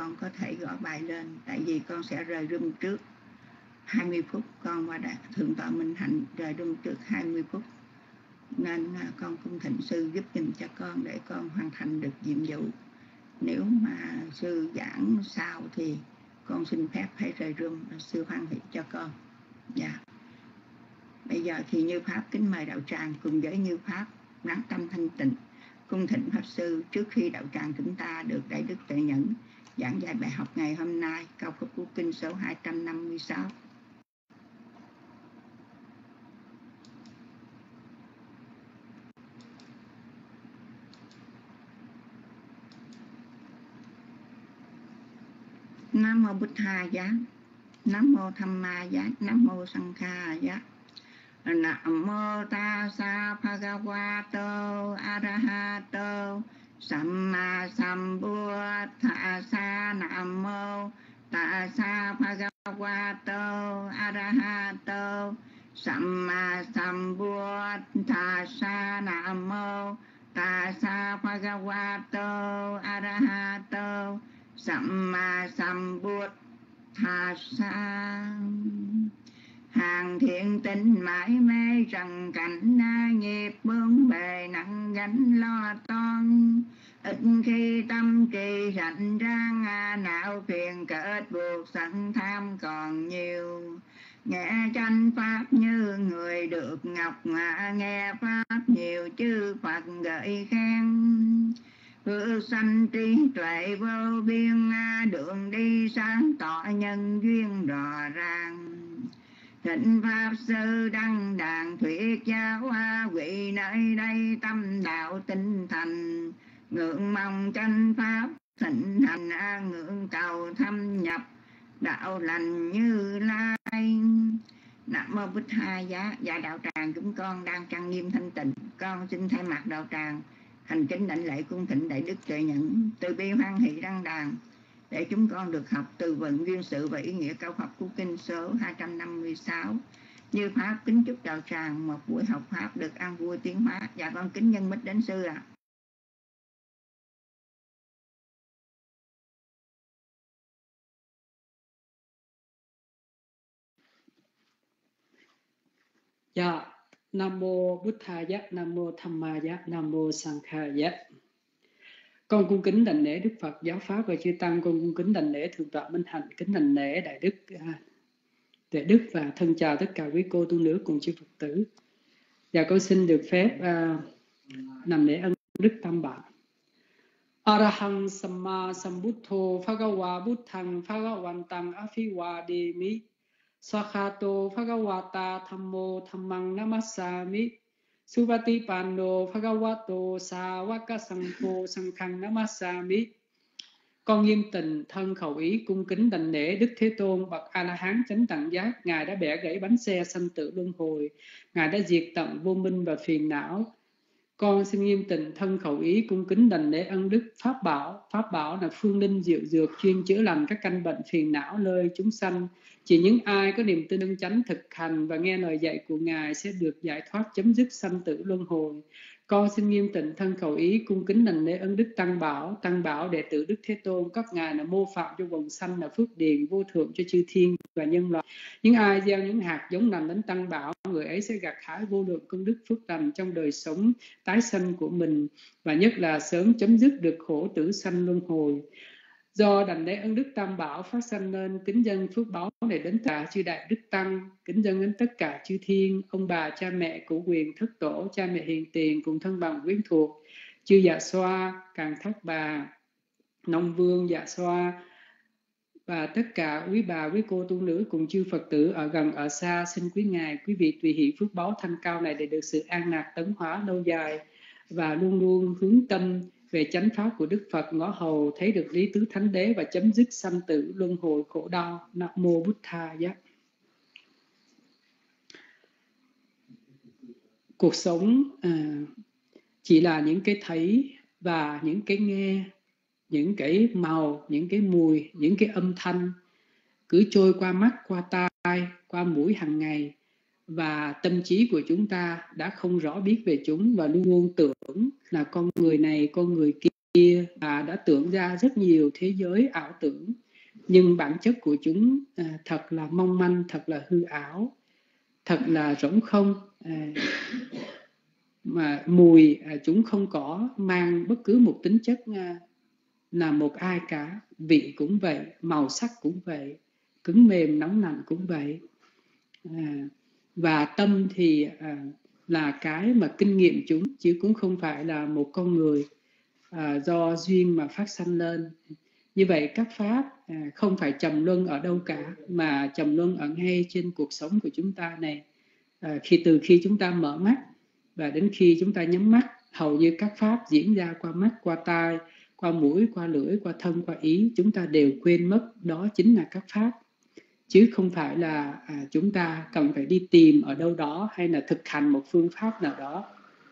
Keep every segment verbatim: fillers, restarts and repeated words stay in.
con có thể gõ bài lên, tại vì con sẽ rời room trước hai mươi phút, con và đại thượng tọa Minh Hạnh rời room trước hai mươi phút, nên con cung thỉnh sư giúp giùm cho con để con hoàn thành được nhiệm vụ. Nếu mà sư giảng sau thì con xin phép hãy rời room, sư hoan hỷ cho con. Dạ. Yeah. Bây giờ thì Như Pháp kính mời đạo tràng cùng với Như Pháp lắng tâm thanh tịnh cung thỉnh Pháp sư trước khi đạo tràng chúng ta được Đại Đức Tuệ Nhẫn giảng dạy bài học ngày hôm nay, câu Pháp Cú Kinh số hai trăm năm mươi sáu. Nam mô Bụt Tha Giá, Nam mô Tham Ma Giá, Nam mô Sang Kha Giá. Nam mô Tassa Bhagavato Arahato Samma Sambuddhassa. Nam mô Tassa Bhagavato Arahato Samma Sambuddhassa. Nam mô Tassa Bhagavato Arahato Samma Sambuddhassa. Hàng thiện tinh mãi mê trần cảnh, nghiệp bướng bề nặng gánh lo toan. Ít khi tâm trì rảnh rang, não phiền kết buộc sẵn tham còn nhiều. Nghe tranh pháp như người được ngọc, nghe pháp nhiều chư Phật gợi khen. Phước sanh trí tuệ vô biên, đường đi sáng tỏ nhân duyên rõ ràng. Thịnh Pháp Sư đăng đàn thuyết giáo, vị nơi đây tâm đạo tinh thành. Ngưỡng mong tranh pháp thịnh hành, ngưỡng cầu thâm nhập đạo lành Như Lai. Nam mô Bụt Tha Giá. Dạ đạo tràng chúng con đang trang nghiêm thanh tịnh, con xin thay mặt đạo tràng thành kính đảnh lễ cung thỉnh Đại Đức Tuệ Nhẫn từ bi hoan hỷ đăng đàn để chúng con được học từ vựng duyên sự và ý nghĩa câu Pháp Cú Kinh số hai trăm năm mươi sáu. Như Pháp kính chúc đạo tràng một buổi học Pháp được an vui tiến hóa. Dạ con kính nhân mít đến sư ạ. À. Dạ, Nam mô Bụt Tha Giá, Nam mô Tham Ma Giá, Nam mô Sang Kha Giá. Con cung kính đảnh lễ Đức Phật, Giáo Pháp và chư Tăng. Con cung kính đảnh lễ Thượng tọa Minh Hạnh, kính đảnh lễ Đại Đức Tuệ Đức và thân chào tất cả quý cô tu nữ cùng chư Phật tử. Và con xin được phép uh, nằm lễ ân Đức Tam Bảo. Arahang Samma Sambuddho Bhagawa Buddhang Bhagavantang Afiwademi Swakhato Bhagavata Thammo Thammang Namassami Suvati Pando Bhagavato Sawaka Sangho Sanghang Namassami. Con nghiêm tình thân khẩu ý cung kính đảnh lễ Đức Thế Tôn bậc A La Hán chánh đẳng giác. Ngài đã bẻ gãy bánh xe sanh tử luân hồi, Ngài đã diệt tận vô minh và phiền não. Con xin nghiêm tình thân khẩu ý cung kính đảnh lễ ân đức Pháp Bảo. Pháp Bảo là phương linh diệu dược chuyên chữa lành các căn bệnh phiền não nơi chúng sanh. Chỉ những ai có niềm tin chân chánh thực hành và nghe lời dạy của Ngài sẽ được giải thoát, chấm dứt sanh tử luân hồi. Con xin nghiêm tịnh thân khẩu ý cung kính đảnh lễ ân đức Tăng Bảo. Tăng Bảo đệ tử Đức Thế Tôn, các ngài là mô phạm cho vòng sanh, là phước điền vô thượng cho chư thiên và nhân loại. Những ai gieo những hạt giống lành đến Tăng Bảo, người ấy sẽ gặt hái vô lượng công đức phước lành trong đời sống tái sanh của mình, và nhất là sớm chấm dứt được khổ tử sanh luân hồi. Do đảnh lễ ân đức Tam Bảo phát sanh nên kính dâng phước báu này đến cả chư đại đức tăng, kính dâng đến tất cả chư thiên, ông bà cha mẹ cửu quyền thất tổ, cha mẹ hiền tiền cùng thân bằng quyến thuộc, chư dạ xoa, càn thác bà, nông vương dạ xoa và tất cả quý bà quý cô tu nữ cùng chư Phật tử ở gần ở xa. Xin quý ngài quý vị tùy hỷ phước báu thanh cao này để được sự an lạc tấn hóa lâu dài và luôn luôn hướng tâm về chánh pháp của Đức Phật, ngõ hầu thấy được lý tứ thánh đế và chấm dứt sanh tử luân hồi khổ đau. Nam mô Bụt Tha Giá. Cuộc sống à, chỉ là những cái thấy và những cái nghe, những cái màu, những cái mùi, những cái âm thanh cứ trôi qua mắt, qua tai, qua mũi hàng ngày, và tâm trí của chúng ta đã không rõ biết về chúng và luôn luôn tưởng là con người này, con người à, đã tưởng ra rất nhiều thế giới ảo tưởng, nhưng bản chất của chúng à, thật là mong manh, thật là hư ảo, thật là rỗng không, à, mà mùi à, chúng không có mang bất cứ một tính chất à, là một ai cả, vị cũng vậy, màu sắc cũng vậy, cứng mềm nóng lạnh cũng vậy. À, và tâm thì à, là cái mà kinh nghiệm chúng, chứ cũng không phải là một con người à, do duyên mà phát sanh lên. Như vậy các pháp à, không phải trầm luân ở đâu cả, mà trầm luân ở ngay trên cuộc sống của chúng ta này. À, khi từ khi chúng ta mở mắt và đến khi chúng ta nhắm mắt, hầu như các pháp diễn ra qua mắt, qua tai, qua mũi, qua lưỡi, qua thân, qua ý, chúng ta đều quên mất đó chính là các pháp. Chứ không phải là à, chúng ta cần phải đi tìm ở đâu đó hay là thực hành một phương pháp nào đó,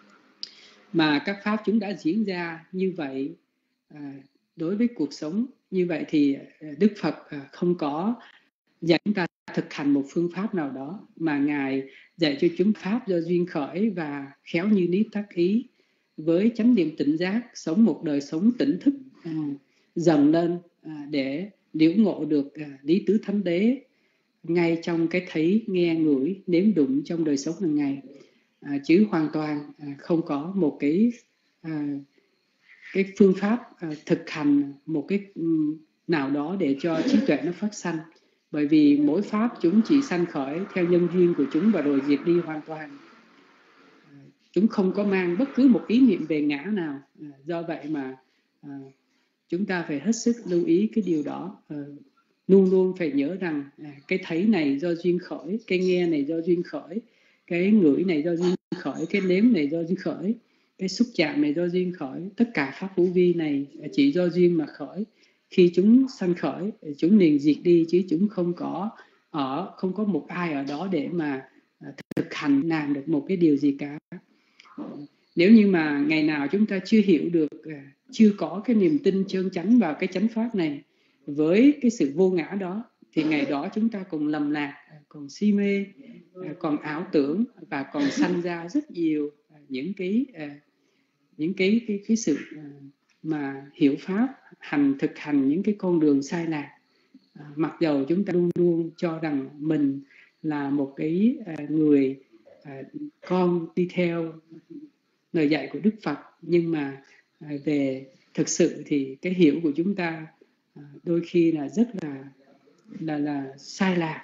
mà các pháp chúng đã diễn ra như vậy. À, đối với cuộc sống như vậy thì Đức Phật à, không có dạy chúng ta thực hành một phương pháp nào đó, mà Ngài dạy cho chúng pháp do duyên khởi và khéo như lý tác ý, với chánh niệm tỉnh giác, sống một đời sống tỉnh thức à, dần lên à, để liễu ngộ được à, lý tứ thánh đế ngay trong cái thấy, nghe, ngửi, nếm đụng trong đời sống hàng ngày, à, chứ hoàn toàn à, không có một cái à, cái phương pháp à, thực hành một cái um, nào đó để cho trí tuệ nó phát sanh. Bởi vì mỗi pháp chúng chỉ sanh khởi theo nhân duyên của chúng và rồi diệt đi hoàn toàn. À, chúng không có mang bất cứ một ý niệm về ngã nào. À, do vậy mà à, chúng ta phải hết sức lưu ý cái điều đó. À, luôn luôn phải nhớ rằng à, cái thấy này do duyên khởi, cái nghe này do duyên khởi, cái ngửi này do duyên khởi, cái nếm này do duyên khởi, cái xúc chạm này do duyên khởi. Tất cả pháp hữu vi này chỉ do duyên mà khởi. Khi chúng sanh khởi, chúng liền diệt đi, chứ chúng không có ở, không có một ai ở đó để mà thực hành làm được một cái điều gì cả. Nếu như mà ngày nào chúng ta chưa hiểu được, chưa có cái niềm tin chân chánh vào cái chánh pháp này, với cái sự vô ngã đó, thì ngày đó chúng ta còn lầm lạc, còn si mê, còn ảo tưởng, và còn sanh ra rất nhiều những cái những cái cái cái sự mà hiểu pháp, hành thực hành những cái con đường sai lạc. À, mặc dầu chúng ta luôn luôn cho rằng mình là một cái à, người à, con đi theo lời dạy của Đức Phật, nhưng mà à, về thực sự thì cái hiểu của chúng ta à, đôi khi là rất là là là sai lạc,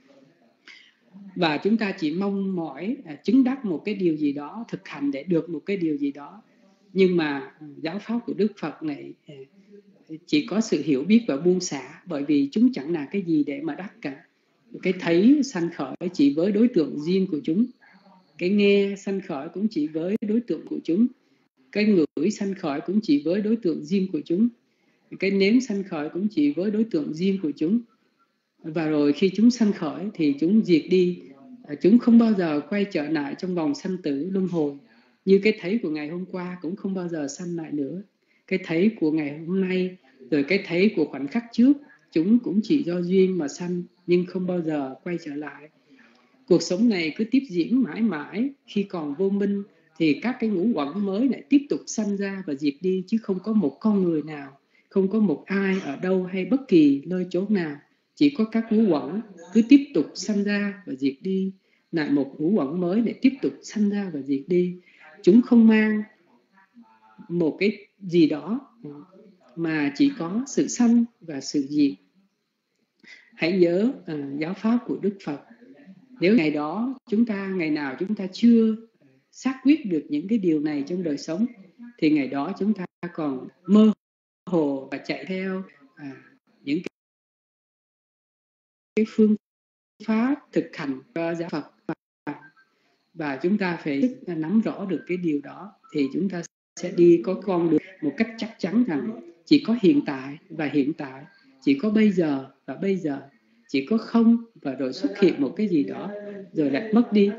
và chúng ta chỉ mong mỏi à, chứng đắc một cái điều gì đó, thực hành để được một cái điều gì đó. Nhưng mà à, giáo pháp của Đức Phật này à, chỉ có sự hiểu biết và buông xả, bởi vì chúng chẳng là cái gì để mà đắc cả. Cái thấy sanh khởi chỉ với đối tượng riêng của chúng, cái nghe sanh khởi cũng chỉ với đối tượng của chúng, cái ngửi sanh khởi cũng chỉ với đối tượng riêng của chúng, cái nếm sanh khởi cũng chỉ với đối tượng riêng của chúng. Và rồi khi chúng sanh khởi thì chúng diệt đi, chúng không bao giờ quay trở lại trong vòng sanh tử luân hồi. Như cái thấy của ngày hôm qua cũng không bao giờ sanh lại nữa, cái thấy của ngày hôm nay, rồi cái thấy của khoảnh khắc trước, chúng cũng chỉ do duyên mà sanh, nhưng không bao giờ quay trở lại. Cuộc sống này cứ tiếp diễn mãi mãi. Khi còn vô minh thì các cái ngũ uẩn mới lại tiếp tục sanh ra và diệt đi, chứ không có một con người nào, không có một ai ở đâu hay bất kỳ nơi chỗ nào. Chỉ có các ngũ uẩn cứ tiếp tục sanh ra và diệt đi, lại một ngũ uẩn mới lại tiếp tục sanh ra và diệt đi. Chúng không mang một cái gì đó, mà chỉ có sự sanh và sự diệt. Hãy nhớ uh, giáo pháp của Đức Phật. Nếu ngày đó chúng ta, ngày nào chúng ta chưa xác quyết được những cái điều này trong đời sống, thì ngày đó chúng ta còn mơ hồ và chạy theo à, những cái, cái phương pháp thực hành của giáo Phật. Và, và chúng ta phải nắm rõ được cái điều đó, thì chúng ta sẽ đi có con đường một cách chắc chắn rằng chỉ có hiện tại và hiện tại, chỉ có bây giờ và bây giờ, chỉ có không và rồi xuất hiện một cái gì đó rồi lại mất đi.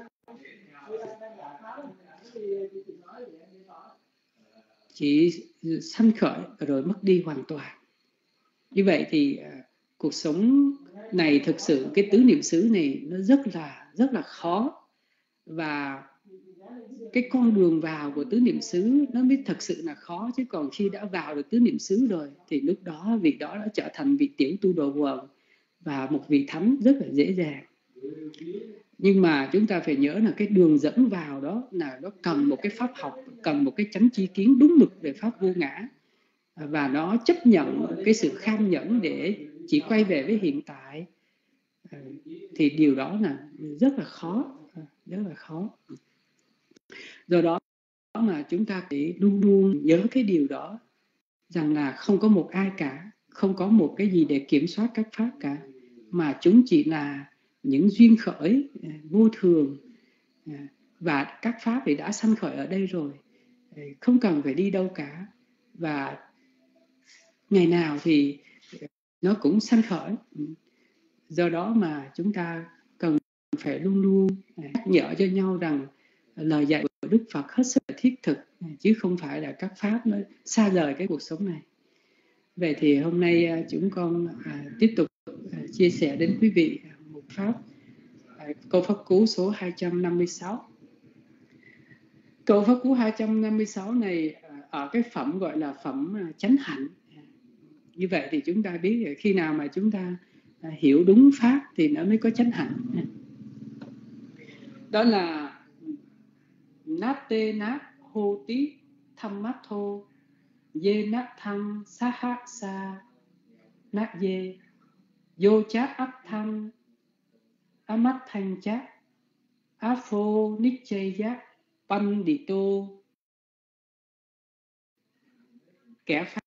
Chỉ sanh khởi rồi mất đi hoàn toàn. Như vậy thì uh, cuộc sống này thực sự, cái tứ niệm xứ này nó rất là rất là khó. Và cái con đường vào của tứ niệm xứ nó mới thật sự là khó, chứ còn khi đã vào được tứ niệm xứ rồi thì lúc đó vị đó đã trở thành vị tiểu tu đồ quần và một vị thánh rất là dễ dàng. Nhưng mà chúng ta phải nhớ là cái đường dẫn vào đó là nó cần một cái pháp học, cần một cái chánh tri kiến đúng mực về pháp vô ngã, và nó chấp nhận cái sự kham nhẫn để chỉ quay về với hiện tại, thì điều đó là rất là khó, rất là khó. Do đó mà chúng ta phải luôn luôn nhớ cái điều đó, rằng là không có một ai cả, không có một cái gì để kiểm soát các pháp cả, mà chúng chỉ là những duyên khởi vô thường, và các pháp thì đã sanh khởi ở đây rồi, không cần phải đi đâu cả, và ngày nào thì nó cũng sanh khởi. Do đó mà chúng ta cần phải luôn luôn nhắc nhở cho nhau rằng lời dạy của Đức Phật hết sức là thiết thực, chứ không phải là các pháp nó xa rời cái cuộc sống này. Vậy thì hôm nay chúng con à, tiếp tục à, chia sẻ đến quý vị một pháp, à, câu pháp cú số hai trăm năm mươi sáu. Câu pháp cú hai trăm năm mươi sáu này à, ở cái phẩm gọi là phẩm à, chánh hạnh. Như vậy thì chúng ta biết khi nào mà chúng ta à, hiểu đúng pháp thì nó mới có chánh hạnh. Đó là nát tê nát hô tí thăm mát thô dê nát thăng sa hát sa nát dê vô chát áp thăng á mắt thanh chát á phô nít chây giác pan đi tô. Kẻ pháp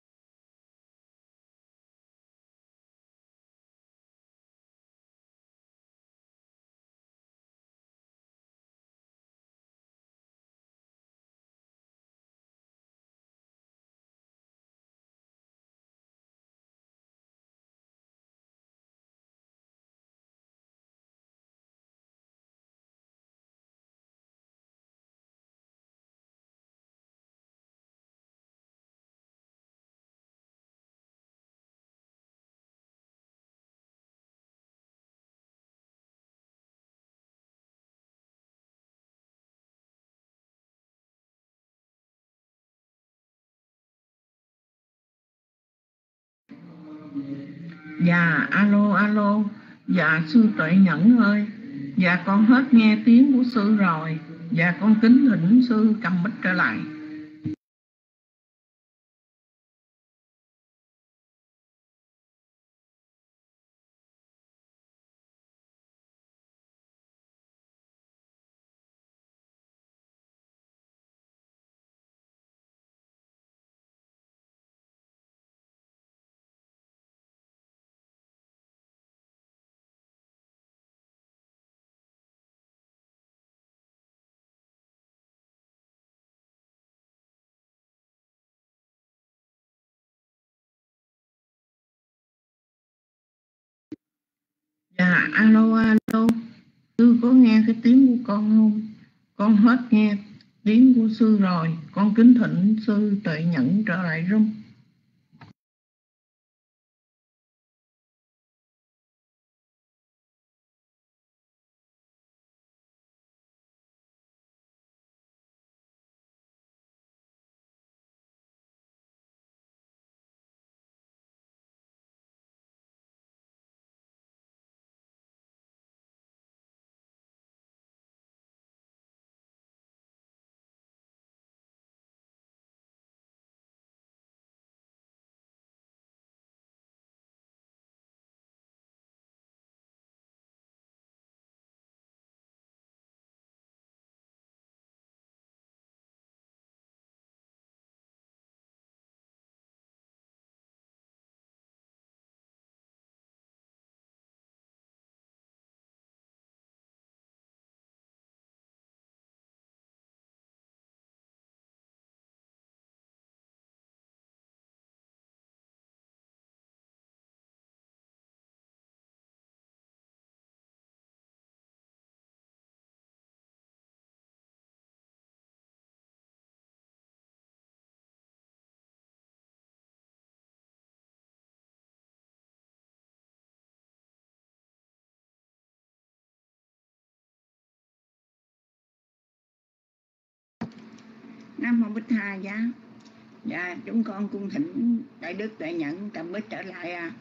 Dạ alo alo, dạ sư Tuệ Nhẫn ơi, dạ con hết nghe tiếng của sư rồi, dạ con kính thỉnh sư cầm mic trở lại. Dạ alo alo, sư có nghe cái tiếng của con không? Con hết nghe tiếng của sư rồi, con kính thỉnh sư Tuệ Nhẫn trở lại room. Nam mô Bích Tha Giá. Dạ, chúng con cung thỉnh Đại Đức Tuệ Nhẫn Tâm Bích trở lại à.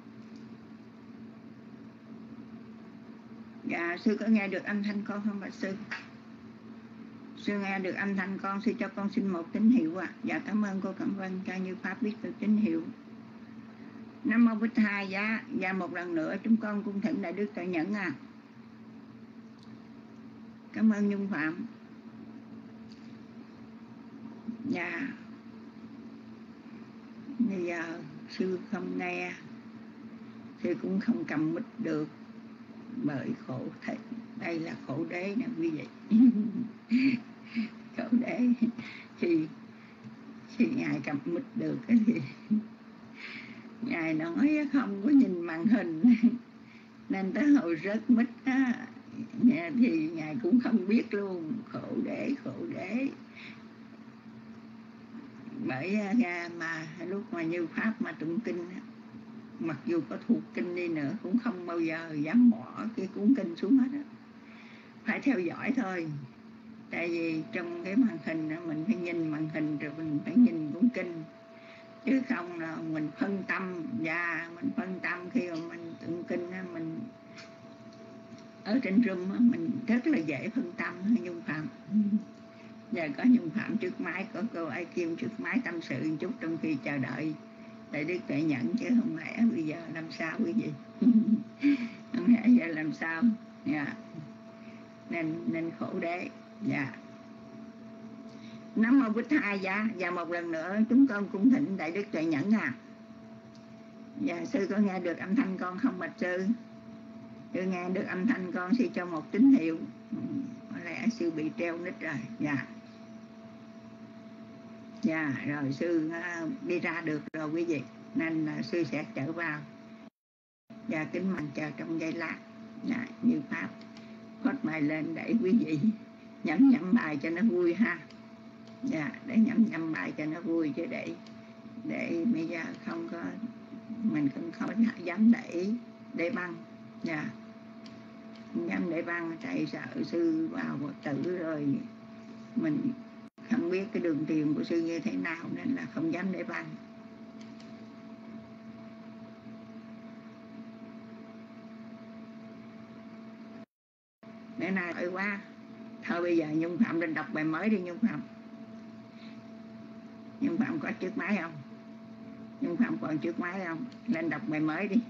Dạ, sư có nghe được âm thanh con không bạch sư? Sư nghe được âm thanh con, sư cho con xin một tín hiệu ạ. À. Dạ, cảm ơn cô Cẩm Vân cho Như Pháp biết được tín hiệu. Nam mô Bích Tha Giá. Và một lần nữa chúng con cung thỉnh Đại Đức Tuệ Nhẫn à. Cảm ơn Nhung Phạm. Dạ. Bây giờ sư không nghe, sư cũng không cầm mic được bởi khổ thật. Đây là khổ đế nè quý vị. Khổ đế thì khi ngài cầm mic được thì ngài nói không có nhìn màn hình nên tới hồi rớt mic á thì ngài cũng không biết luôn. Khổ đế, khổ đế. Bởi ra mà lúc mà Như Pháp mà tụng kinh, mặc dù có thuộc kinh đi nữa cũng không bao giờ dám bỏ cái cuốn kinh xuống hết á. Phải theo dõi thôi. Tại vì trong cái màn hình mình phải nhìn màn hình rồi mình phải nhìn cuốn kinh, chứ không là mình phân tâm. Và mình phân tâm khi mà mình tụng kinh mình ở trên room mình rất là dễ phân tâm. Nhung Phạm giờ có Nhung Phạm trước máy, có cô Ai Kim trước máy tâm sự một chút trong khi chờ đợi Đại Đức Tuệ Nhẫn, chứ không lẽ bây giờ làm sao quý vị? Không lẽ giờ làm sao? Yeah. Nên nên khổ đế. Dạ. Nam mô Bích Tha Giá. Và một lần nữa chúng con cung thỉnh Đại Đức Tuệ Nhẫn à. Dạ, sư có nghe được âm thanh con không bạch sư? Sư nghe được âm thanh con, sư cho một tín hiệu. Có lẽ sư bị treo nít rồi. Dạ. Dạ, rồi sư uh, đi ra được rồi quý vị. Nên uh, sư sẽ trở vào. Và kính mong chờ trong giây lát. Dạ, Như Pháp phất bài lên để quý vị nhẩm nhẩm bài cho nó vui ha. Dạ, để nhẩm nhẩm bài cho nó vui, chứ để để bây giờ không có, mình không có dám để để băng. Dạ, không dám để băng, tại sợ sư vào Phật tử rồi mình không biết cái đường truyền của sư như thế nào nên là không dám để băng. Để này ơi quá. Thôi bây giờ Nhung Phạm lên đọc bài mới đi Nhung Phạm. Nhung Phạm có chiếc máy không? Nhung Phạm còn chiếc máy không? Lên đọc bài mới đi.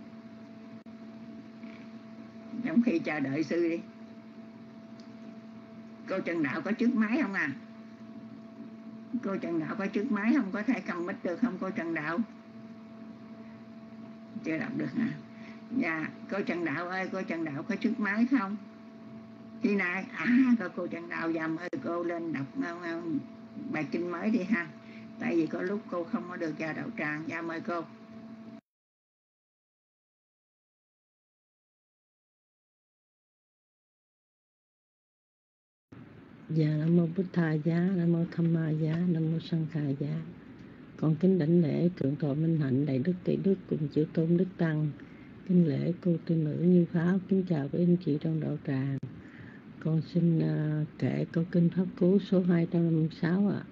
Trong khi chờ đợi sư đi. Cô Trần Đạo có chiếc máy không à? Cô Trần Đạo có chiếc máy không? Có thể cầm mic được không cô Trần Đạo? Chưa đọc được hả? Dạ, cô Trần Đạo ơi, cô Trần Đạo có chiếc máy không? Khi này, à, cô, cô Trần Đạo và mời cô lên đọc uh, bài kinh mới đi ha. Tại vì có lúc cô không có được vào đạo tràng. Dạ, mời cô. Dạ, Nam mô Bích Tha Giá, Nam mô Tham Ma Giá, Nam mô Sanh Khà Giá. Con kính đảnh lễ Thượng tọa Minh Hạnh, Đại Đức Tỷ Đức cùng chư tôn Đức Tăng. Kính lễ cô tư nữ Như Pháp. Kính chào các anh chị trong đạo tràng. Con xin uh, kể câu kinh Pháp Cú số hai trăm năm mươi sáu ạ. À.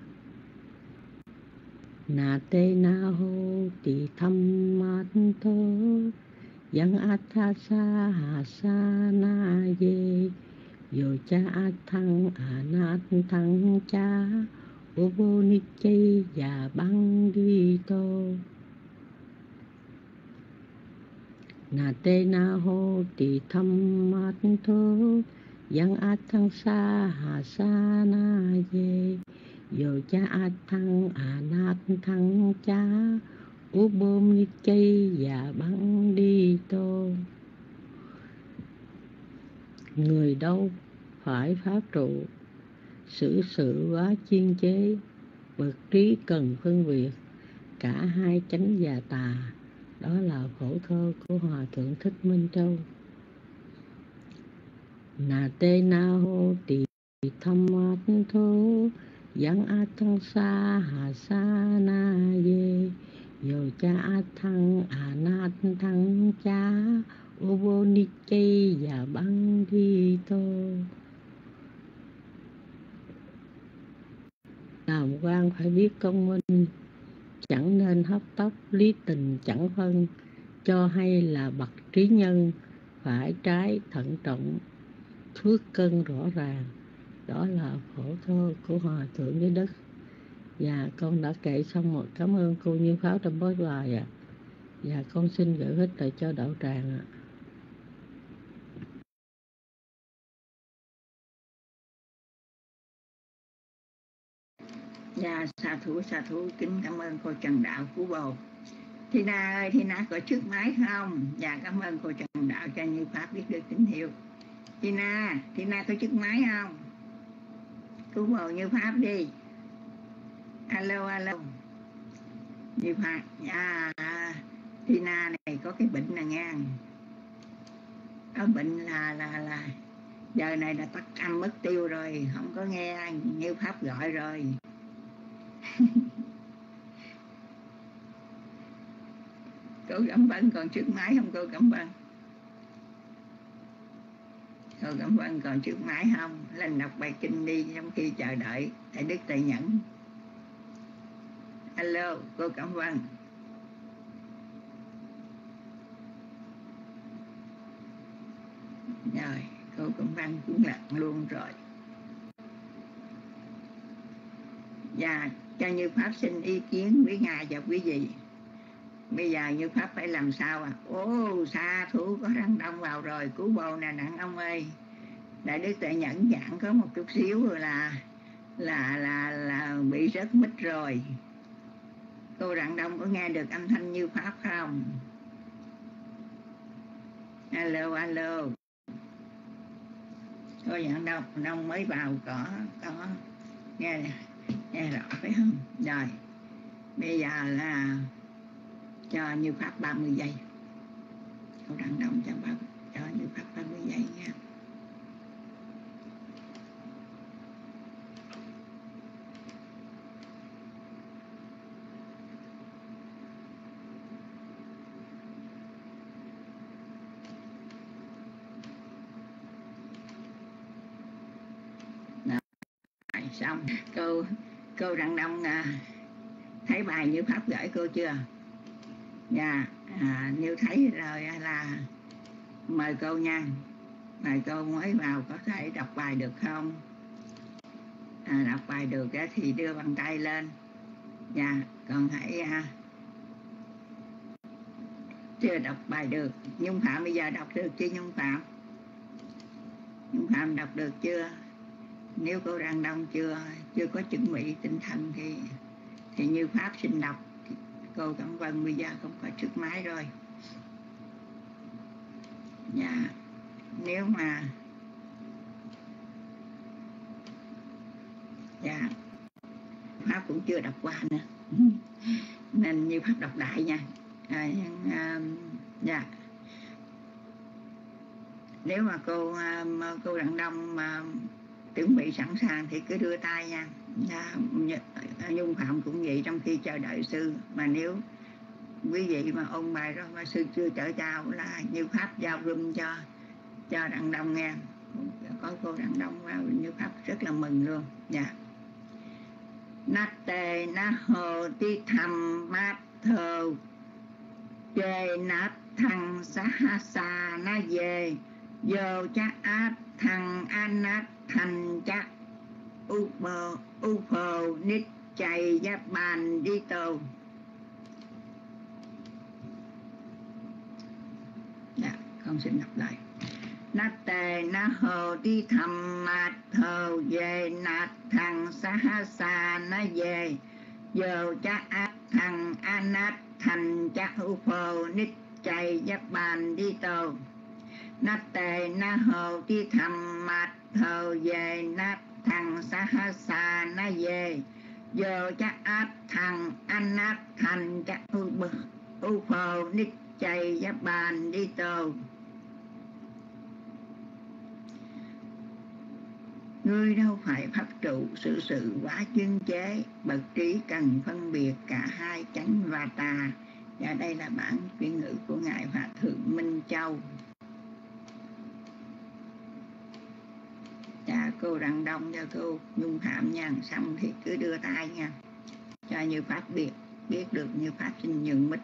Nà tê na hô tỳ tham mát thô yang atha sa ha sa na ye yo cha athang anat thang cha vô ni chay và băng đi tô. Nà tê na hô tỳ tham mát thô yang athang sa ha sa na ye yo cha athang anat thang cha vô ni chay và băng đi tô. Người đâu phải pháp trụ, xử sự quá chiên chế, bậc trí cần phân biệt cả hai chánh và tà. Đó là khổ thơ của Hòa Thượng Thích Minh Châu. Nà tê na hô tỳ tham mát thô yang athang sa hà sa na ye yo cha athang anat thang cha vô ni chay và băng đi tô. làm quan phải biết công minh, chẳng nên hấp tấp, lý tình chẳng phân, cho hay là bậc trí nhân, phải trái thận trọng, thước cân rõ ràng. Đó là phổ thơ của Hòa Thượng Giới Đức. Và con đã kể xong rồi, cảm ơn cô Như Pháo trong bối bài ạ. À. Và con xin gửi hết lại cho đạo tràng ạ. À. Dạ, sa thú sa thú kính cảm ơn cô Trần Đạo Phú Bồ. Thi Na ơi, Thi Na có trước máy không? Dạ, cảm ơn cô Trần Đạo cho Như Pháp biết được tín hiệu. Thi Na, Thi Na có trước máy không? Phú Bồ Như Pháp đi. Alo, alo. Như Pháp, à, Thi Na này có cái bệnh này nghe. Có bệnh là, là, là, giờ này là tắt âm mất tiêu rồi, không có nghe Như Pháp gọi rồi. Cô Cẩm Vân còn trước máy không cô Cẩm Vân? Cô Cẩm Vân còn trước máy không? Lên đọc bài kinh đi trong khi chờ đợi Thầy Đức Tề Nhẫn. Alo cô Cẩm Vân. Rồi cô Cẩm Vân cũng lạc luôn rồi. Và cho Như Pháp xin ý kiến với ngài và quý vị. Bây giờ Như Pháp phải làm sao à? Ô, sa thú có răng đông vào rồi. Cứu bồ nè nặng ông ơi. Đại Đức Tệ Nhẫn giảng có một chút xíu rồi là là là là bị rớt mít rồi. Cô Rạng Đông có nghe được âm thanh Như Pháp không? Alo alo. Cô Rạng Đông Đông mới vào có có nghe nghe rõ phải không? Rồi. Bây giờ là cho Như Pháp ba mươi giây. Cô Rạng Đông cho ba cho Như Pháp ba mươi giây nha. Xong cô cô Rạng Đông à, thấy bài Như Pháp gửi cô chưa? Dạ, à, nếu thấy rồi là mời cô nha. Mời cô mới vào có thể đọc bài được không? À, đọc bài được thì đưa bàn tay lên. Dạ, còn hãy à, chưa đọc bài được. Nhung Phạm bây giờ đọc được chưa Nhung Phạm? Nhung Phạm đọc được chưa? Nếu cô Rạng Đông chưa chưa có chuẩn bị tinh thần thì thì Như Pháp xin đọc. Cô Cẩm Vân bây giờ không có trước máy rồi. Dạ, nếu mà dạ Pháp cũng chưa đọc qua nữa nên Như Pháp đọc đại nha. À, uh, dạ nếu mà cô uh, cô Rạng Đông mà chuẩn bị sẵn sàng thì cứ đưa tay nha. Dạ, Nhung Phạm cũng vậy trong khi chờ đợi sư. Mà nếu quý vị mà ôn bài đó mà sư chưa trở chào là Như Pháp giao room cho cho Rạng Đông nghe. Có cô Rạng Đông vào Như Pháp rất là mừng luôn. Dạ. Nát tê na hồ ti tham mát thơ chê nát thăng sa ha sa na dê vô cha át thăng an nát thành cha u bờ u phờ nít chạy giáp bàn đi tàu. Dạ, con xin đọc lại. Nát tề na hồ đi thầm mát thờ về nát thằng sa ha sa na về giờ cha ác thằng an nát thành cha hữu phờ nít chạy giáp bàn đi tàu. Nát tề na hồ đi thầm mát thờ về nát thằng sa ha sa na về giờ cha ác thằng an nát thành cha hữu phờ nít chạy giáp bàn đi tàu. Ngươi đâu phải pháp trụ sự sự quá chuyên chế, bậc trí cần phân biệt cả hai chánh và tà. Và đây là bản chuyên ngữ của Ngài Hòa Thượng Minh Châu. Dạ cô Rạng Đông cho cô Nhung Phạm nha. Xong thì cứ đưa tay nha, cho Như Pháp biết, biết được Như Pháp xin nhường mít.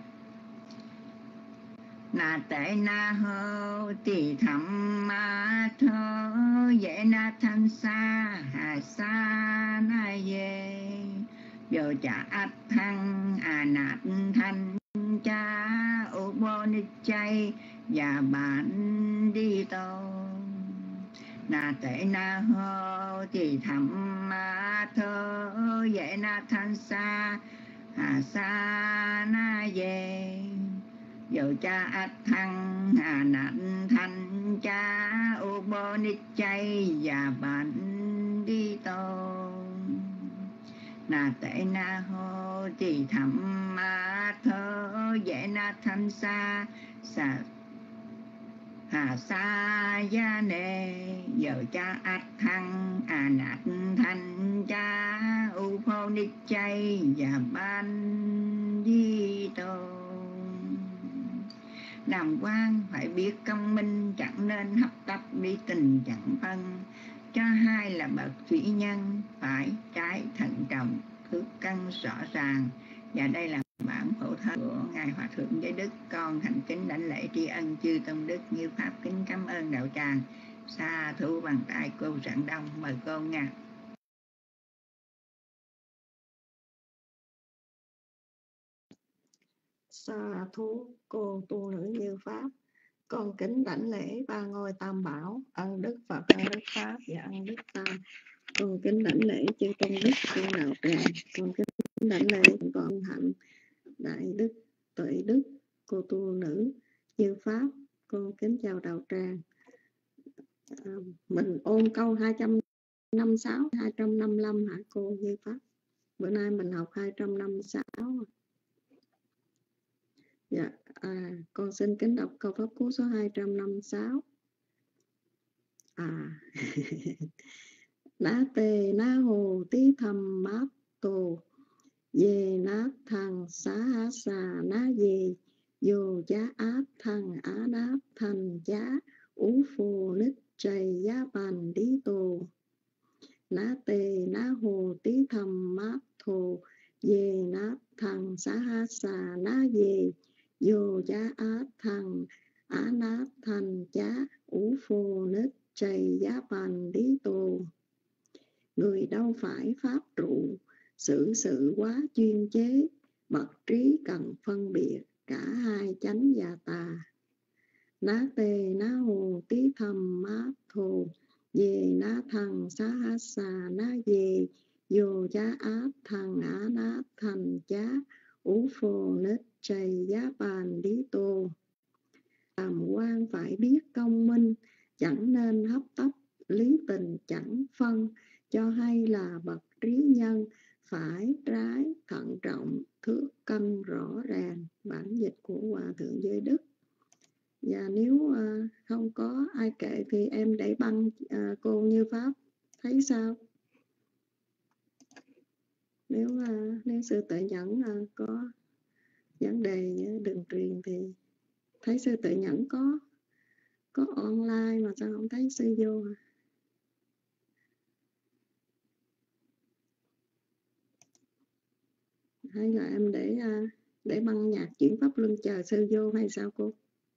Na tệ na hô tỳ thầm ma thơ dễ na thanh sa hà sa na ye yo cha át thăng à nạt thanh cha ô bô ni chay và bản đi tô. Na tệ na hô tỳ thầm ma thơ dễ na thanh sa hà sa na ye yo cha át thăng hà nạn thanh cha ô bô ni chay và bản đi tô. Na tệ na hô tỳ thầm ma thơ dễ na thanh sa sa hà sa ya nê yo cha át thăng à nạt thanh cha ô bô ni chay và bản đi tô. Làm quan phải biết công minh, chẳng nên hấp tấp đi tình chẳng phân. Cho hai là bậc thủy nhân, phải trái thận trọng, thước cân rõ ràng. Và đây là bản phổ thơ của Ngài Hòa Thượng Giới Đức. Con thành kính đảnh lễ tri ân chư Tôn Đức Như Pháp, kính cảm ơn đạo tràng. Sa thú bằng tay cô Rạng Đông, mời cô nha. Sa thú cô tu nữ Như Pháp, con kính đảnh lễ ba ngôi Tam Bảo, ân đức Phật, ân đức Pháp và ân đức Tăng. Con kính đảnh lễ chư Tôn Đức chư đạo tràng. Con kính đảnh lễ con hạnh đại đức tuệ đức cô tu nữ Như Pháp. Con kính chào đạo tràng. À, mình ôn câu hai trăm năm mươi sáu, hai trăm năm mươi lăm hả cô Như Pháp? Bữa nay mình học hai trăm năm mươi sáu. Dạ, à, con xin kính đọc câu pháp cú số hai trăm năm mươi sáu. À, ná tê ná hồ tí thầm mát tô về nát thằng xá há xà ná về vô giá át thằng á nát thành giá ú phù nít chày giá bàn đi tô. Ná tê ná hồ tí thầm mát thô về nát thằng xá há xà ná về vô giá át thằng á nát thành giá ú phù nít chày giá bàn đi tô. Người đâu phải pháp trụ, xử sự quá chuyên chế, bậc trí cần phân biệt cả hai chánh và tà. Ná tê ná hồ tí thầm mát thô về ná thằng xá há xà ná về vô giá át thằng á nát thành giá ú phô nết chày giá bàn đi tô. Làm quan phải biết công minh, chẳng nên hấp tấp lý tình chẳng phân. Cho hay là bậc trí nhân, phải trái thận trọng thước cân rõ ràng. Bản dịch của Hòa Thượng Giới Đức. Và nếu uh, không có ai kể thì em để băng uh, cô Như Pháp thấy sao? Nếu uh, nếu sư Tuệ Nhẫn uh, có vấn đề uh, đường truyền thì thấy sư Tuệ Nhẫn có có online mà sao không thấy sư vô à? Hay là em để uh, để băng nhạc chuyển pháp luân chờ sư vô hay sao cô?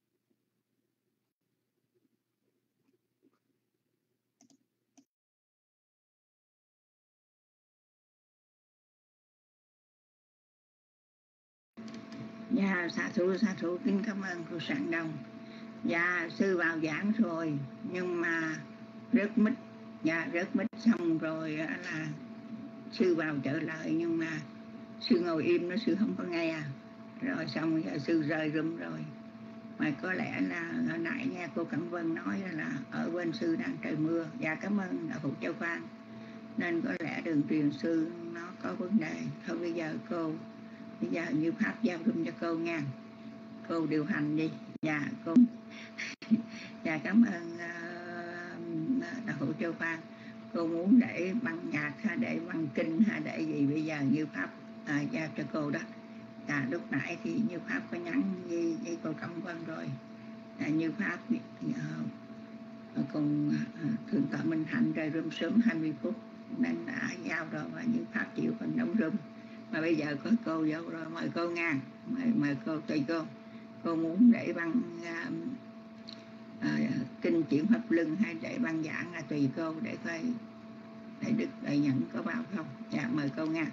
Dạ, sa thú, sa thú, kính cảm ơn cô Rạng Đông. Dạ, sư vào giảng rồi, nhưng mà rớt mít. Dạ, rớt mít xong rồi là sư vào trở lại, nhưng mà sư ngồi im đó, sư không có nghe. Rồi xong giờ sư rời rung rồi. Mà có lẽ là hồi nãy nghe cô Cẩm Vân nói là ở bên sư đang trời mưa. Dạ, cảm ơn đạo Phục Châu Phan. Nên có lẽ đường truyền sư nó có vấn đề. Thôi bây giờ cô, bây giờ Như Pháp giao rung cho cô nha. Cô điều hành đi. Dạ, cô. Dạ, cảm ơn uh, đạo Hữu Châu Phan. Cô muốn để băng nhạc hay để băng kinh hay để gì, bây giờ Như Pháp uh, giao cho cô đó. Dạ, lúc nãy thì Như Pháp có nhắn với, với cô Cẩm Vân rồi. Dạ, Như Pháp uh, Còn thượng tọa Minh Hạnh rời room sớm hai mươi phút nên đã giao rồi và những phát chịu phần đóng room. Mà bây giờ có cô vô rồi, mời cô nha, mời, mời cô, tùy cô. Cô muốn để băng uh, uh, kinh chuyển pháp luân hay để băng giảng là tùy cô, để coi để đức đại nhận có vào không. Dạ mời cô nha.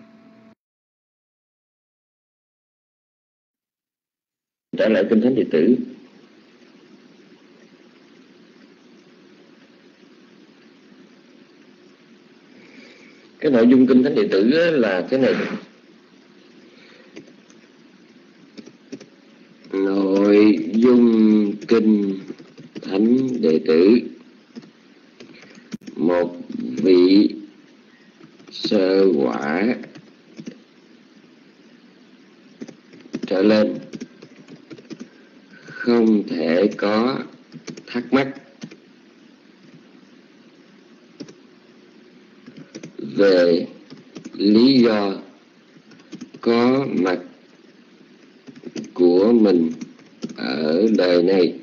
Trả lại kinh thánh điện tử. Cái nội dung kinh thánh điện tử là cái này. Nội dung kinh thánh đệ tử: một vị sơ quả trở lên không thể có thắc mắc về lý do có mặt của mình ở đời này.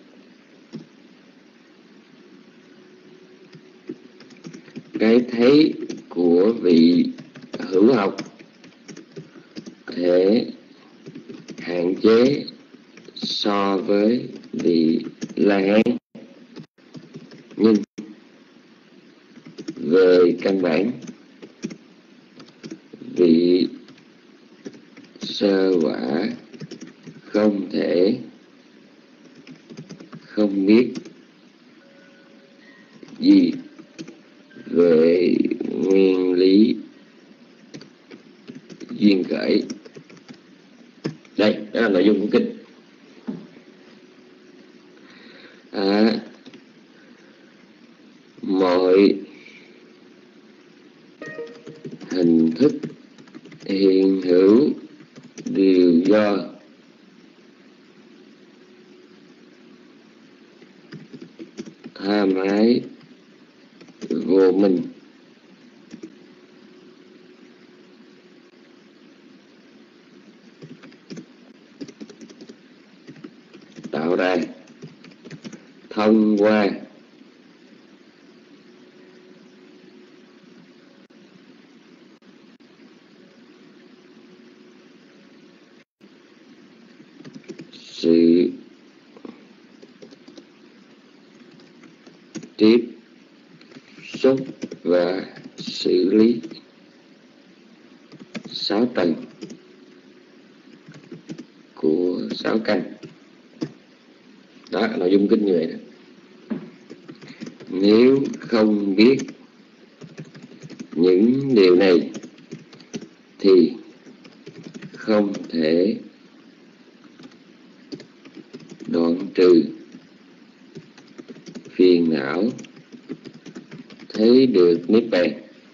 Cái thấy của vị hữu học thể hạn chế so với vị La Hán, nhưng về căn bản vị sơ quả không thể không biết gì về nguyên lý duyên khởi. Đây, đó là nội dung của kinh. À, mọi hình thức hiện hữu đều do tham ái vô minh tạo ra thông qua sự tiếp xúc và xử lý sáu tầng của sáu căn. Đó, nội dung kinh như vậy đó. Nếu không biết những điều này thì không thể đoạn trừ phiền não, thấy được niết bàn.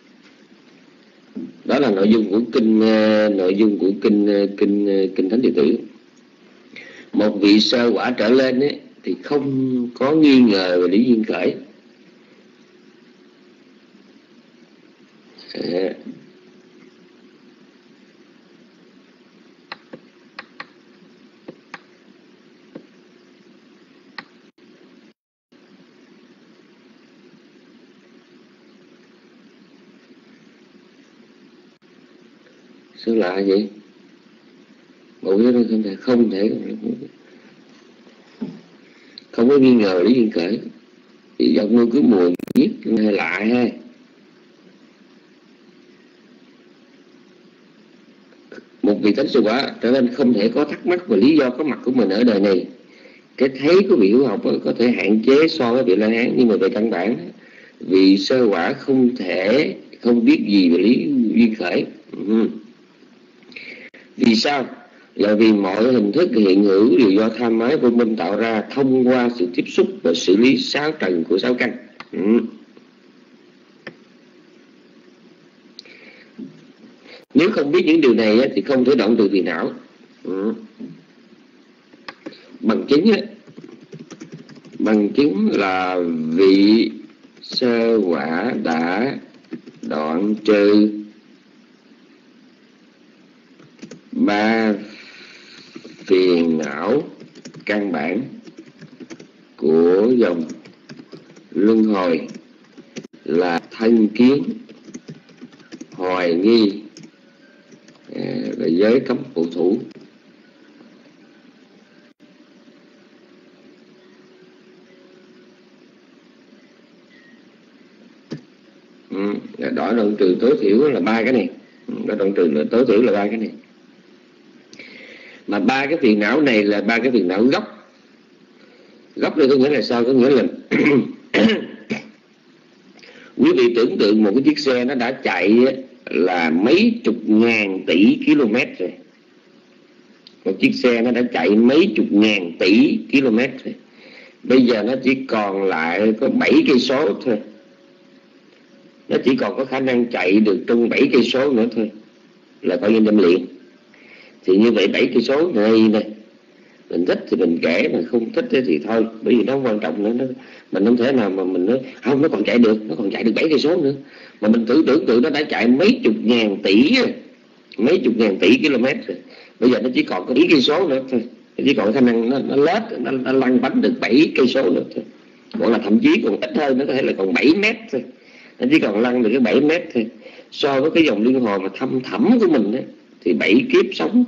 Đó là nội dung của kinh nội dung của kinh kinh kinh thánh điện tử. Một vị sơ quả trở lên ấy, thì không có nghi ngờ về lý duyên khởi. À. Sao lạ vậy? Bộ biết nó không thể không thể không có nghi ngờ lý duyên khởi. Thì giọng ngươi cứ mùi giết hay lạ ha. Một vị thánh sơ quả trở nên không thể có thắc mắc về lý do có mặt của mình ở đời này. Cái thấy của vị hữu học có thể hạn chế so với vị La Hán, nhưng mà về căn bản vị sơ quả không thể không biết gì về lý duyên khởi. Ừ. Vì sao? Là vì mọi hình thức hiện hữu đều do tham ái vô minh tạo ra thông qua sự tiếp xúc và xử lý sáu trần của sáu căn. Ừ. Nếu không biết những điều này thì không thể động từ phiền não. Ừ. Bằng chứng bằng chứng là vị sơ quả đã đoạn trừ ba phiền não căn bản của dòng luân hồi là thân kiến, hoài nghi à, và giới cấm phụ thủ. Ừ, đó đoạn trừ tối thiểu là ba cái này. Đó đoạn trừ là tối thiểu là ba cái này. Mà ba cái phiền não này là ba cái phiền não gốc. Gốc đây có nghĩa là sao? Có nghĩa là quý vị tưởng tượng một cái chiếc xe nó đã chạy là mấy chục ngàn tỷ km rồi. Một chiếc xe nó đã chạy mấy chục ngàn tỷ km rồi. Bây giờ nó chỉ còn lại có bảy cây số thôi. Nó chỉ còn có khả năng chạy được trong bảy cây số nữa thôi là coi như đâm liền. Thì như vậy bảy cây số này này, mình thích thì mình kể, mà không thích thì thôi, bởi vì nó không quan trọng nữa. Nó, mình không thể nào mà mình nói không, nó còn chạy được, nó còn chạy được bảy cây số nữa. Mà mình tưởng tưởng tượng nó đã chạy mấy chục ngàn tỷ rồi, mấy chục ngàn tỷ km rồi. Bây giờ nó chỉ còn có bảy cây số nữa thôi, nó chỉ còn khả năng nó, nó lết, nó, nó lăn bánh được bảy cây số nữa thôi, hoặc là thậm chí còn ít hơn, nó có thể là còn bảy mét thôi. Nó chỉ còn lăn được cái bảy mét thôi. So với cái dòng luân hồi mà thâm thẳm của mình ấy, thì bảy kiếp sống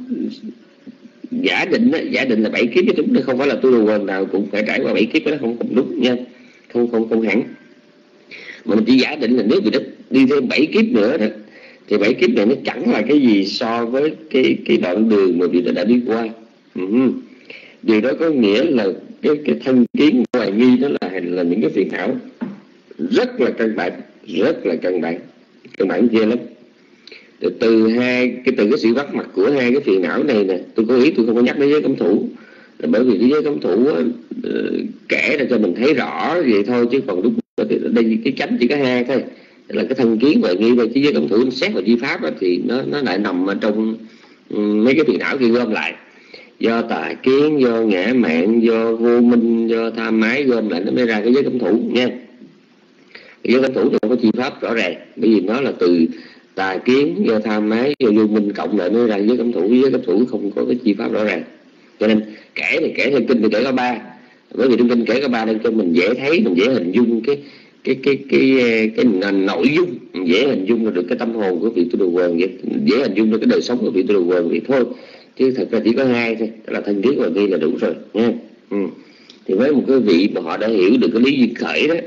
giả định ấy, giả định là bảy kiếp chứ đúng, không phải là tu đồ quần nào cũng phải trải qua bảy kiếp, đó không, không đúng nha, không không không hẳn. Mà mình chỉ giả định là nếu bị đất đi thêm bảy kiếp nữa đó, thì bảy kiếp này nó chẳng là cái gì so với cái cái đoạn đường mà vị đã đi qua. Ừ. Điều đó có nghĩa là cái cái thân kiến hoài nghi đó là là những cái phiền não rất là căn bản, rất là căn bản, căn bản ghê lắm. Từ, từ hai cái từ cái sự vắt mặt của hai cái phiền não này nè, tôi có ý tôi không có nhắc đến giới cấm thủ, là bởi vì cái giới cấm thủ uh, kể ra cho mình thấy rõ vậy thôi, chứ còn đúng đây cái chánh chỉ có hai thôi, là cái thân kiến hoài nghi thôi. Chứ giới cấm thủ xét vào chi pháp đó, thì nó nó lại nằm ở trong um, mấy cái phiền não kia gom lại, do tà kiến, do ngã mạn, do vô minh, do tham ái gom lại nó mới ra cái giới cấm thủ nha. Cái giới cấm thủ không có chi pháp rõ ràng, bởi vì nó là từ tà kiến, do tham ái, do vô minh cộng lại mới ra giới cấm thủ. Giới cấm thủ không có cái chi pháp rõ ràng, cho nên kể thì kể theo kinh thì kể có ba, bởi vì trong kinh kể có ba để cho mình dễ thấy, mình dễ hình dung cái cái cái cái cái, cái nội dung, dễ hình dung được cái tâm hồn của vị tu đồ quần, dễ hình dung được cái đời sống của vị tu đồ quần vậy thôi. Chứ thật ra chỉ có hai thôi, là thân kiến hoài nghi là đủ rồi nha. Ừ. Thì với một cái vị mà họ đã hiểu được cái lý duyên khởi đó,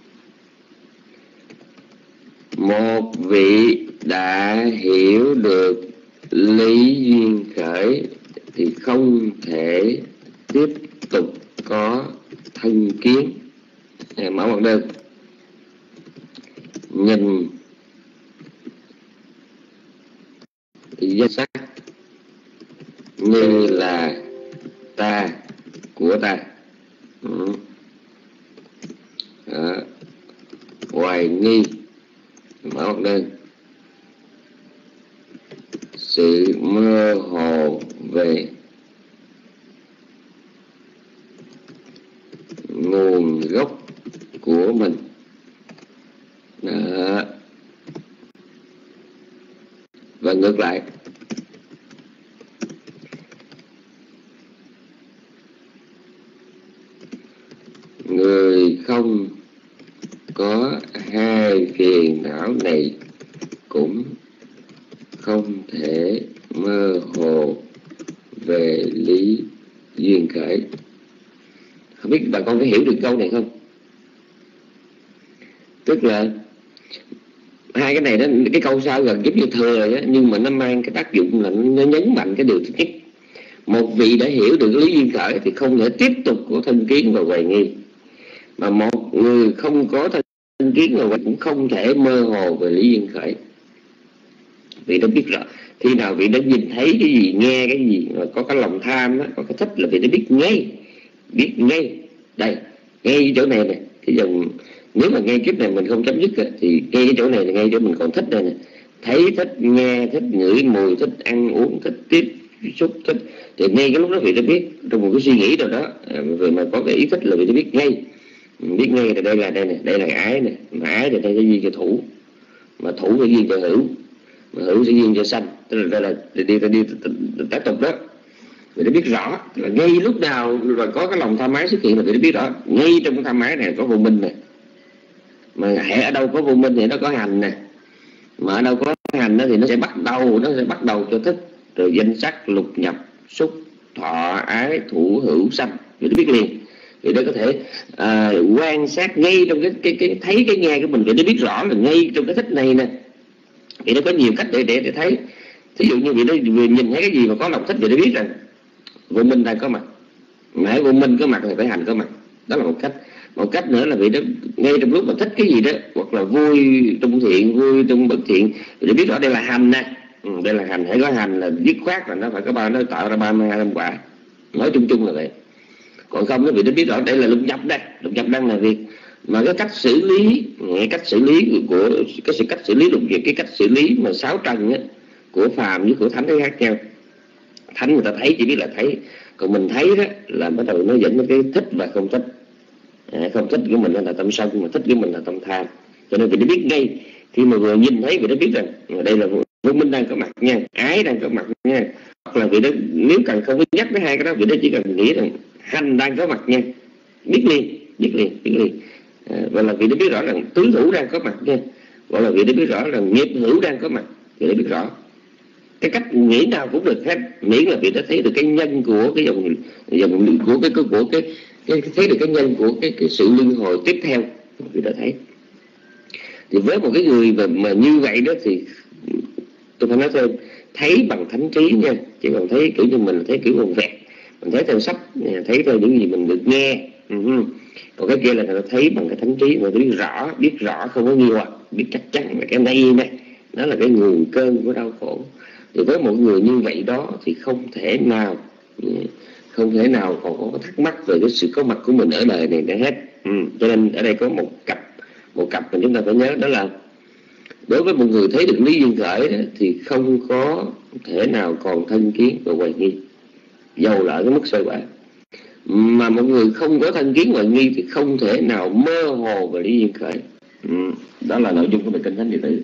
một vị đã hiểu được lý duyên khởi thì không thể tiếp tục có thân kiến. À, mở mặt đơn nhìn danh sắc như là ta, của ta. Ừ. Đó. Hoài nghi, mở mặt đơn sự mơ hồ về nguồn gốc của mình. Đó. Và ngược lại, người không có hai phiền não này cũng không thể mơ hồ về lý duyên khởi. Không biết bà con có hiểu được câu này không? Tức là hai cái này đó, cái câu sau gần giống như thừa rồi đó, nhưng mà nó mang cái tác dụng là nó nhấn mạnh cái điều thứ nhất. Một vị đã hiểu được lý duyên khởi thì không thể tiếp tục có thân kiến và hoài nghi, mà một người không có thân kiến và hoài cũng không thể mơ hồ về lý duyên khởi. Vị đã biết rõ, khi nào vị đã nhìn thấy cái gì, nghe cái gì, mà có cái lòng tham đó, có cái thích là vị đã biết ngay, biết ngay. Đây, ngay chỗ này nè, cái dòng nếu mà ngay kiếp này mình không chấm dứt thì ngay cái chỗ này là ngay chỗ mình còn thích đây nè, thấy thích, nghe thích, ngửi mùi thích, ăn uống thích, tiếp xúc thích, thì ngay cái lúc đó vị đã biết trong một cái suy nghĩ nào đó, rồi mà có cái ý thích là vị đã biết ngay, biết ngay là đây là đây này, đây là ái nè, mà ái thì đây sẽ duyên cho thủ, mà thủ sẽ duyên cho hữu, mà hữu sẽ duyên cho sanh, tức là đây là đi đi, đi tiếp tục đó. Vì đã biết rõ là ngay lúc nào mà có cái lòng tham ái xuất hiện là vì đã biết rõ ngay trong cái tham ái này có vô minh này, Mà hệ ở đâu có vô minh thì nó có hành nè, mà ở đâu có hành đó thì nó sẽ bắt đầu nó sẽ bắt đầu cho thức, rồi danh sắc, lục nhập, xúc, thọ, ái, thủ, hữu, sanh, thì nó biết liền. Thì nó có thể à, quan sát ngay trong cái, cái cái thấy cái nghe của mình, thì nó biết rõ là ngay trong cái thích này nè. Thì nó có nhiều cách để để, để thấy. Thí dụ như vì nó vừa nhìn thấy cái gì mà có lòng thích thì nó biết rằng vô minh đang có mặt. Mà hãy vô minh có mặt thì phải hành có mặt. Đó là một cách. Một cách nữa là vì nó ngay trong lúc mà thích cái gì đó, hoặc là vui trong thiện, vui trong bất thiện, thì nó biết rõ đây là hành nè. Ừ, đây là hành, hãy có hành là dứt khoát là nó phải có ba, nó tạo ra ba mươi hai tâm quả. Nói chung chung là vậy. Còn không nó vì nó biết rõ đây là lục nhập đây, lục nhập đang là việc. Mà cái cách xử lý, cái cách xử lý của cái sự cách xử lý lục nhập, cái cách xử lý mà sáu trần á, của phàm với của thánh nó khác nhau. Thánh người ta thấy chỉ biết là thấy, còn mình thấy đó là bắt đầu nó dẫn đến cái thích và không thích. À, không thích của mình là tâm sân, mà thích của mình là tâm tham. Cho nên vì nó biết ngay khi mà vừa nhìn thấy vì nó biết rằng đây là vô minh đang có mặt nha, ái đang có mặt nha, hoặc là vì nó nếu cần không nhắc tới hai cái đó, vì nó chỉ cần nghĩ rằng hành đang có mặt nha, biết liền, biết liền, biết liền. À, và là vì nó biết rõ rằng tứ thủ đang có mặt nha, hoặc là vì nó biết rõ rằng nghiệp hữu đang có mặt, thì nó biết rõ. Cái cách nghĩ nào cũng được hết, miễn là vì nó thấy được cái nhân của cái dòng dòng của cái của, của cái cái thấy được cái nhân của cái, cái sự luân hồi tiếp theo thì đã thấy. Thì với một cái người mà, mà như vậy đó thì tôi phải nói thêm, thấy bằng thánh trí nha, chứ còn thấy kiểu như mình thấy kiểu bằng vẹt, mình thấy theo sách, thấy theo những gì mình được nghe. Uh-huh. Còn cái kia là nó thấy bằng cái thánh trí, mà biết rõ, biết rõ không có nghi hoặc, biết chắc chắn là cái này này nó là cái nguồn cơn của đau khổ. Thì với một người như vậy đó thì không thể nào không thể nào còn có thắc mắc về cái sự có mặt của mình ở đời này nữa hết. Ừ. Cho nên ở đây có một cặp một cặp mà chúng ta phải nhớ, đó là đối với một người thấy được lý duyên khởi đó, thì không có thể nào còn thân kiến và hoài nghi, dầu là ở cái mức sơ quả. Mà một người không có thân kiến hoài nghi thì không thể nào mơ hồ về lý duyên khởi. Ừ. Đó là nội dung của bài kinh thánh điện tử.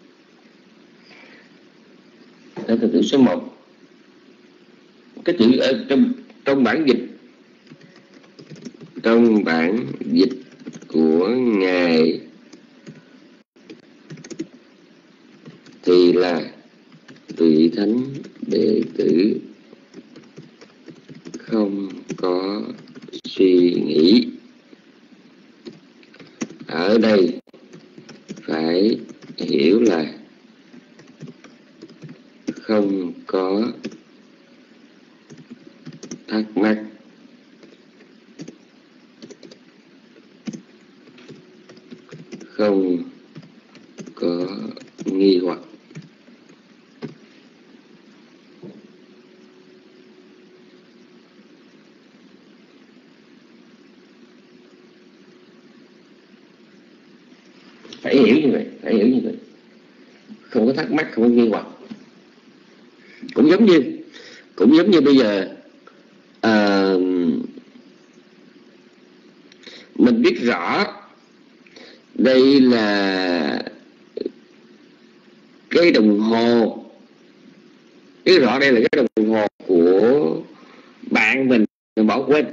Đó là từ số một. Cái chữ ở trong trong bản dịch trong bản dịch của ngài thì là vị thánh đệ tử không có suy nghĩ. Ở đây phải hiểu là không có thắc mắc, không có nghi hoặc. Phải hiểu như vậy, phải hiểu như vậy. Không có thắc mắc, không có nghi hoặc. Cũng giống như cũng giống như bây giờ à, mình biết rõ đây là cái đồng hồ, biết rõ đây là cái đồng hồ của bạn mình, mình bỏ quên.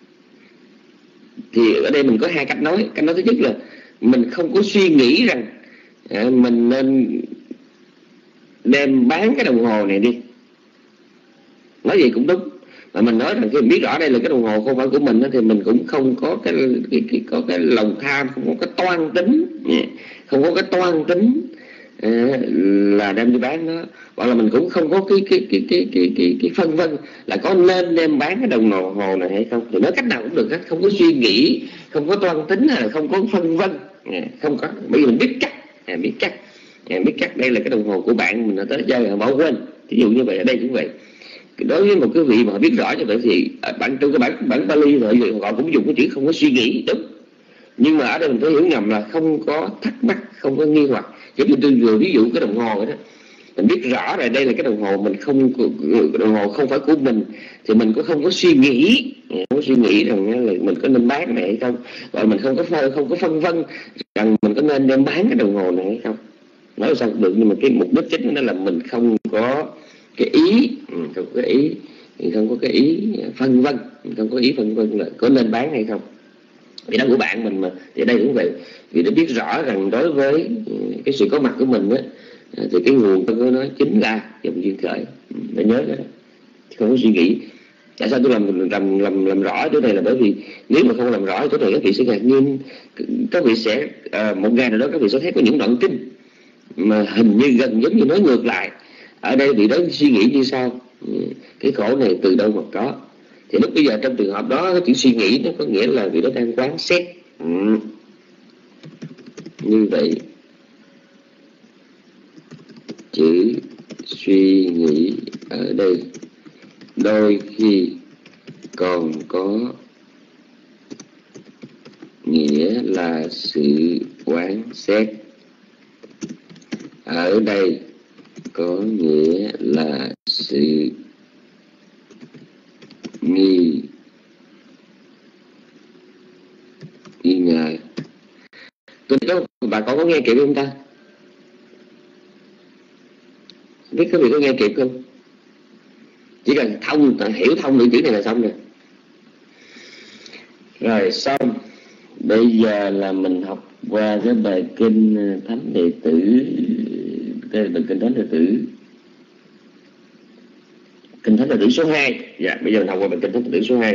Thì ở đây mình có hai cách nói. Cách nói thứ nhất là mình không có suy nghĩ rằng à, mình nên đem bán cái đồng hồ này đi. Nói gì cũng đúng. Mà mình nói rằng khi mình biết rõ đây là cái đồng hồ không phải của mình đó, thì mình cũng không có cái, cái, cái, có cái lòng tham, không có cái toan tính, không có cái toan tính à, là đem đi bán nó. Hoặc là mình cũng không có cái cái cái cái cái cái, cái phân vân là có nên đem bán cái đồng hồ này hay không. Thì nói cách nào cũng được hết, không có suy nghĩ, không có toan tính, hay là không có phân vân, à, không có. Bởi vì mình biết chắc, à, biết chắc, à, biết chắc đây là cái đồng hồ của bạn mình, nó tới chơi họ bỏ quên. Ví dụ như vậy, ở đây cũng vậy. Đối với một cái vị mà biết rõ như vậy thì bản trong cái bản bản Pali rồi họ cũng dùng cái chữ không có suy nghĩ, đúng. Nhưng mà ở đây mình phải hiểu ngầm là không có thắc mắc, không có nghi hoặc. Giống như tôi vừa ví dụ cái đồng hồ đó, mình biết rõ rồi đây là cái đồng hồ mình không, đồng hồ không phải của mình, thì mình cũng không có suy nghĩ, không có suy nghĩ rằng là mình có nên bán này hay không, và mình không có không có phân vân rằng mình có nên đem bán cái đồng hồ này hay không. Nói sao được, nhưng mà cái mục đích chính đó là mình không có cái ý, không có cái ý, không có cái ý phân vân, không có ý phân vân là có nên bán hay không. Vì đó của bạn mình mà, thì đây cũng vậy. Vì nó biết rõ rằng đối với cái sự có mặt của mình á, thì cái nguồn của nó chính là dòng duyên khởi. Để nhớ cái đó, không có suy nghĩ. Tại sao tôi làm làm làm làm rõ chỗ này là bởi vì nếu mà không làm rõ chỗ này, các vị sẽ ngạc nhiên. Các vị sẽ à, một ngày nào đó các vị sẽ thấy có những đoạn kinh mà hình như gần giống như nói ngược lại. Ở đây vị đó suy nghĩ như sau: cái khổ này từ đâu mà có? Thì lúc bây giờ trong trường hợp đó, cái chữ suy nghĩ nó có nghĩa là vị đó đang quán xét. Ừ. Như vậy chữ suy nghĩ ở đây đôi khi còn có nghĩa là sự quán xét. Ở đây có nghĩa là sự nghi nghi ngờ. Tôi có bà con có nghe kịp không ta? Không biết các vị có nghe kịp không? Chỉ cần thông, hiểu thông được chữ này là xong rồi. Rồi xong. Bây giờ là mình học qua cái bài kinh Thánh Đệ Tử. Đây là bài kinh Thánh Đệ Tử, kinh Thánh Đệ Tử số hai. Dạ, bây giờ mình học qua bài kinh Thánh Đệ Tử số hai.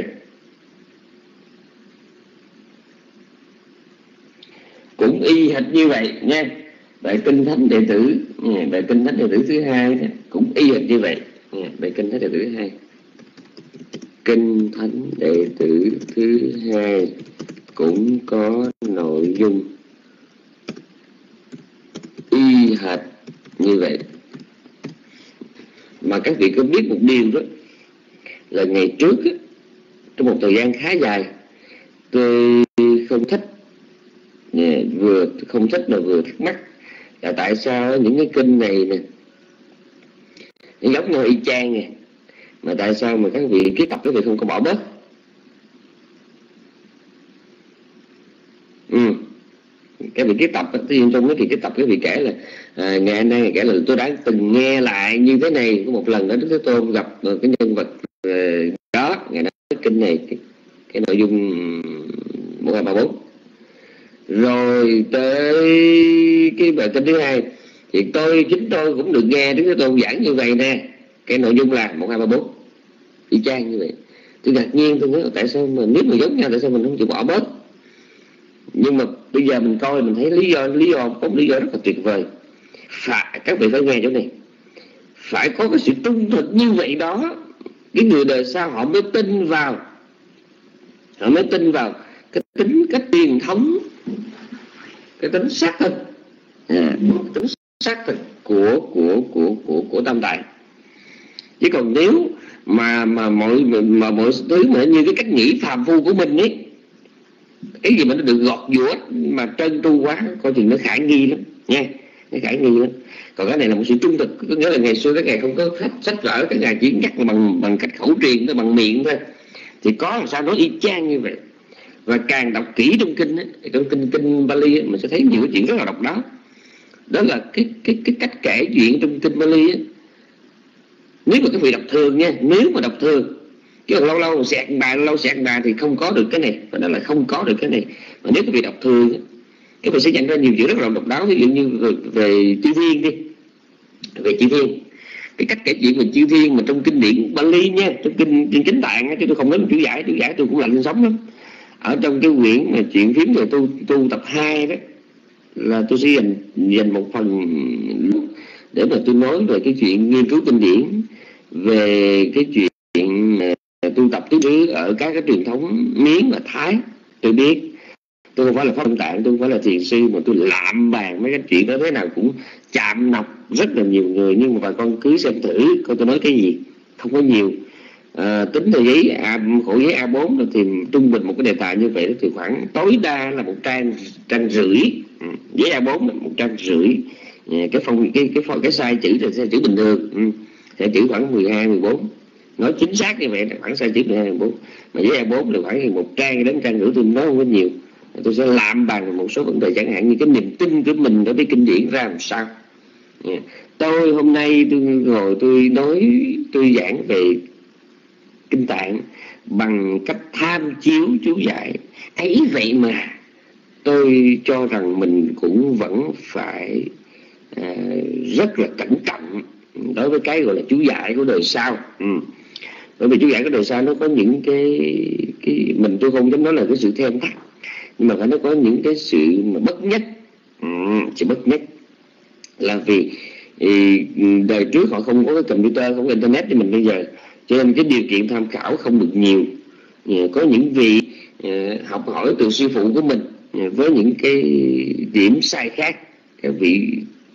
Cũng y hệt như vậy nha. Bài kinh Thánh Đệ Tử, bài kinh Thánh Đệ Tử thứ hai đó, cũng y hệt như vậy. Bài kinh Thánh Đệ Tử thứ hai, kinh Thánh Đệ Tử thứ hai cũng có nội dung y hệt như vậy. Mà các vị có biết một điều đó là ngày trước á, trong một thời gian khá dài, tôi không thích, vừa không thích mà vừa thắc mắc là tại sao những cái kinh này nè nó giống nhau y chang nè, mà tại sao mà các vị ký tập các vị không có bỏ bớt? Ừ. Các vị ký tập, tuy nhiên trong cái kỳ ký tập các vị kể là à, ngày nay ngày kể là tôi đã từng nghe lại như thế này. Có một lần đó Đức Thế Tôn gặp cái nhân vật uh, đó, ngày đó cái kinh này cái, cái nội dung một hai ba bốn. Rồi tới cái bài kinh thứ hai thì tôi chính tôi cũng được nghe Đức Thế Tôn giảng như vậy nè, cái nội dung là một hai ba bốn y chang như vậy. Tôi ngạc nhiên, tôi nói tại sao mà nếu mà giống nhau tại sao mình không chịu bỏ bớt? Nhưng mà bây giờ mình coi mình thấy lý do lý do có một lý do rất là tuyệt vời. Phải, các vị phải nghe chỗ này, phải có cái sự trung thực như vậy đó, cái người đời sau họ mới tin vào, họ mới tin vào cái tính cái truyền thống, cái tính xác thực, à, tính xác thực của của của của của Tam Đại. Chứ còn nếu mà mà mọi mà mọi thứ mà như cái cách nghĩ phàm phu của mình ấy, cái gì mà nó được gọt giũa mà trơn tru quá, coi chừng nó khả nghi lắm nha, nó khả nghi lắm. Còn cái này là một sự trung thực, có nghĩa là ngày xưa các ngài không có sách, sách vở, các ngài chỉ nhắc bằng bằng cách khẩu truyền, bằng miệng thôi, thì có làm sao nói y chang như vậy. Và càng đọc kỹ trong kinh ấy, trong kinh kinh Bali ấy, mình sẽ thấy nhiều cái chuyện rất là độc đáo. Đó là cái cái cái cách kể chuyện trong kinh Bali ấy. Nếu mà các vị đọc thường nha, nếu mà đọc thường, chứ còn lâu lâu xẹt bà lâu xẹt bà thì không có được cái này, và đó là không có được cái này. Mà nếu các vị đọc thường, các vị sẽ nhận ra nhiều chuyện rất là độc đáo. Ví dụ như về, về chư thiên đi, về chư thiên, cái cách kể chuyện về chư thiên mà trong kinh điển Bali nha, trong kinh kinh Chánh Tạng, chứ tôi không nói chữ giải, chữ giải tôi cũng lạnh lên sống lắm. Ở trong cái quyển mà chuyện phím về tu tu tập hai đó, là tôi sẽ dành dành một phần để mà tôi nói về cái chuyện nghiên cứu kinh điển, về cái chuyện tu tập tứ xứ ở các cái truyền thống Miến và Thái. Tôi biết tôi không phải là Pháp Tạng Tạng, tôi không phải là thiền sư, mà tôi lạm bàn mấy cái chuyện đó thế nào cũng chạm nọc rất là nhiều người. Nhưng mà bà con cứ xem thử coi tôi nói cái gì, không có nhiều. À, tính theo giấy A, khổ giấy A bốn thì trung bình một cái đề tài như vậy thì khoảng tối đa là một trang trang rưỡi, ừ, giấy A bốn là một trang rưỡi. Cái phong cái cái phong, cái size chữ là size chữ bình thường, ừ, size chữ khoảng mười hai mười bốn, nói chính xác như vậy là khoảng size chữ mười hai mười bốn. Mà giấy A bốn là khoảng một trang đến trang rưỡi, tôi nói không có nhiều. Tôi sẽ làm bàn một số vấn đề, chẳng hạn như cái niềm tin của mình đối với kinh điển ra làm sao. Yeah. Tôi hôm nay tôi ngồi tôi nói tôi giảng về Kinh Tạng bằng cách tham chiếu chú giải. Ấy vậy mà tôi cho rằng mình cũng vẫn phải à, rất là cẩn trọng đối với cái gọi là chú giải của đời sau. ừ. Bởi vì chú giải của đời sau nó có những cái, cái mình tôi không dám nói là cái sự thêm thắt, nhưng mà nó có những cái sự mà bất nhất. ừ, sự bất nhất là vì thì đời trước họ không có cái computer, không có internet như mình bây giờ, cho nên cái điều kiện tham khảo không được nhiều. Có những vị học hỏi từ sư phụ của mình với những cái điểm sai khác, các vị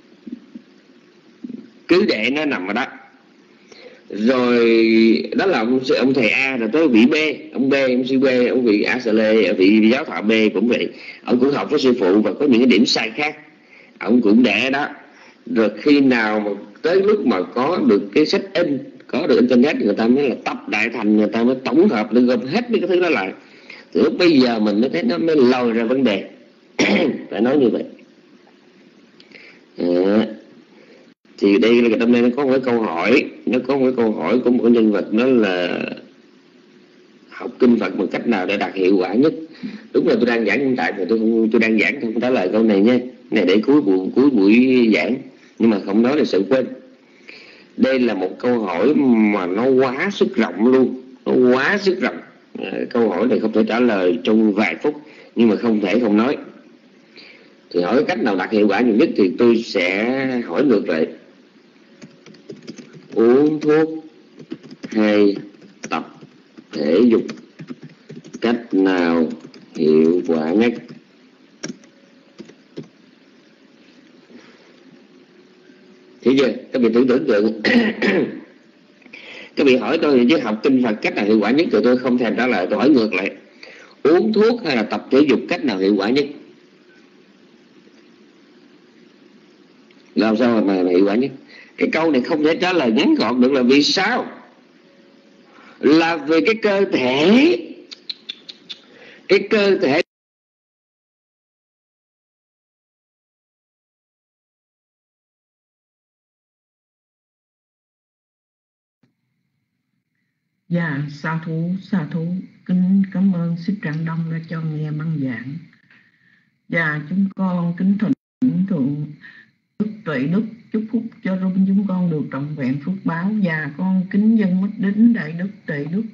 cứ để nó nằm ở đó. Rồi đó là ông, ông thầy A, rồi tới vị B, ông B, ông sư B, ông vị A Sà Lê, vị giáo thọ B cũng vậy. Ông cũng học với sư phụ và có những cái điểm sai khác, ông cũng để đó. Rồi khi nào mà tới lúc mà có được cái sách in, có được internet, người ta mới là tập đại thành, người ta mới tổng hợp được gồm hết mấy cái thứ đó lại. Thì lúc bây giờ mình mới thấy nó mới lòi ra vấn đề. Phải nói như vậy. À, thì đây là hôm nay nó có một cái câu hỏi, nó có một cái câu hỏi của một nhân vật, đó là học kinh Phật bằng cách nào để đạt hiệu quả nhất. Đúng là tôi đang giảng hiện tại, mà tôi không, tôi đang giảng không trả lời câu này nha, này để cuối buổi cuối buổi giảng, nhưng mà không nói là sự quên. Đây là một câu hỏi mà nó quá sức rộng luôn, nó quá sức rộng. À, câu hỏi này không thể trả lời trong vài phút, nhưng mà không thể không nói. Thì hỏi cách nào đạt hiệu quả nhiều nhất thì tôi sẽ hỏi ngược lại: uống thuốc hay tập thể dục, cách nào hiệu quả nhất? Thấy chưa? Các vị tưởng tưởng tượng. Các vị hỏi tôi chứ học kinh Phật cách nào hiệu quả nhất, thì tôi không thèm trả lời. Tôi hỏi ngược lại: uống thuốc hay là tập thể dục, cách nào hiệu quả nhất? Làm sao mà hiệu quả nhất? Cái câu này không thể trả lời ngắn gọn được. Là vì sao? Là về cái cơ thể. Cái cơ thể Dạ, sa thú, sa thú, kính cảm ơn Sư Trạng Đông đã cho nghe băng giảng. Dạ, chúng con kính thỉnh thượng Đức Tuệ Đức chúc phúc cho rung chúng con được trọn vẹn phước báo. Và con kính dân mất đến Đại Đức Tuệ Đức.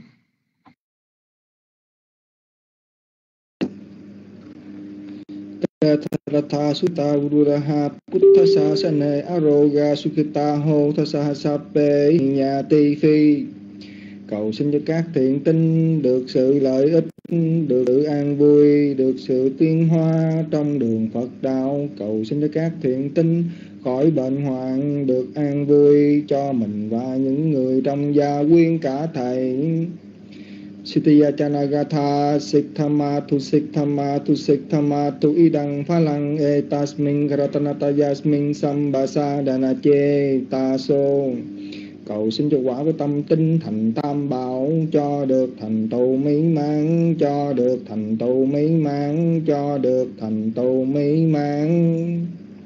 Ratha Sutta Uduraha Puttha Sasane Aroga Sukhita Ho Thasa Sape Nyati Phi. Cầu xin cho các thiện tinh được sự lợi ích, được sự an vui, được sự tiến hóa trong đường Phật đạo. Cầu xin cho các thiện tinh khỏi bệnh hoạn, được an vui cho mình và những người trong gia quyến cả thầy. Sitiya Chanagatha Sikthama tu Sikthama tu Sikthama tu Idang Phalang Etasmin Karatanata Yasmin Sambasa Danache Taso. Cầu xin cho quả với tâm tinh thành tam bảo, cho được thành tựu mỹ mãn, cho được thành tựu mỹ mãn, cho được thành tựu mỹ mãn.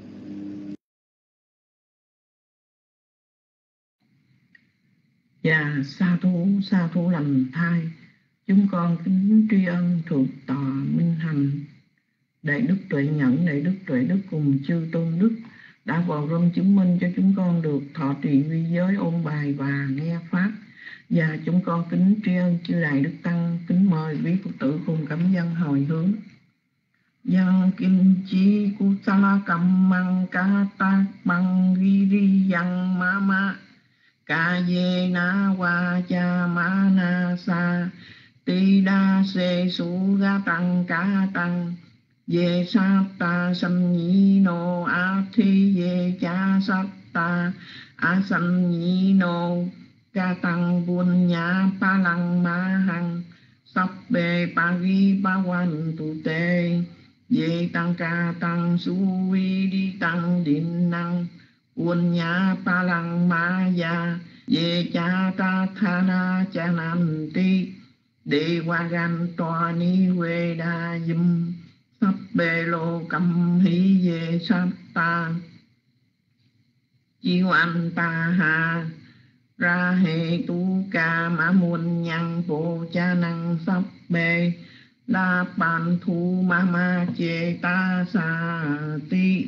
Dạ, sa thú, sa thú lành thai. Chúng con kính tri ân Thượng Tọa Minh Hành, Đại Đức Tuệ Nhẫn, Đại Đức Tuệ Đức cùng chư tôn đức đã vào rung chứng minh cho chúng con được thọ trì vi giới, ôn bài và nghe pháp. Và chúng con kính tri ân chư Đại Đức Tăng, kính mời quý Phật tử cùng cảm dân hồi hướng. Dân kim chi kusala kammang kata mang vi ri yang mama kaye na vacha manasa tida se su ga tăng ca tăng ye satta sam nhi no a thi ye cha satta a sam nhi no ca tăng buôn nhã pa lăng ma hằng sắp bề pa vi pa quan tu tê ye tăng ca tăng su vi đi tăng điện năng buôn nhã pa lăng ma ya ye cha ta tha na cha nam ti đề qua gan toa ni quê đa dâm sắp bê lô cầm hí ye sát ta chi oan ta ha ra hệ tu ca ma muôn nhang vô cha năng sắp bê la bàn thu ma ma chê ta sa ti.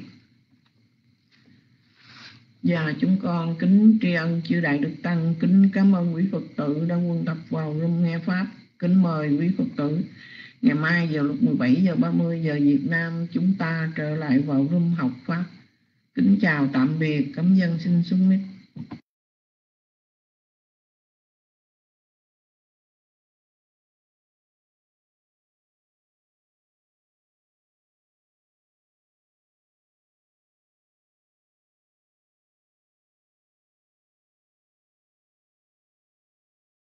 Và chúng con kính tri ân chư Đại Đức Tăng, kính cảm ơn quý Phật tử đã quân tập vào room nghe Pháp. Kính mời quý Phật tử ngày mai vào lúc mười bảy giờ ba mươi giờ Việt Nam chúng ta trở lại vào room học Pháp. Kính chào tạm biệt, cảm ơn xin xuống mic.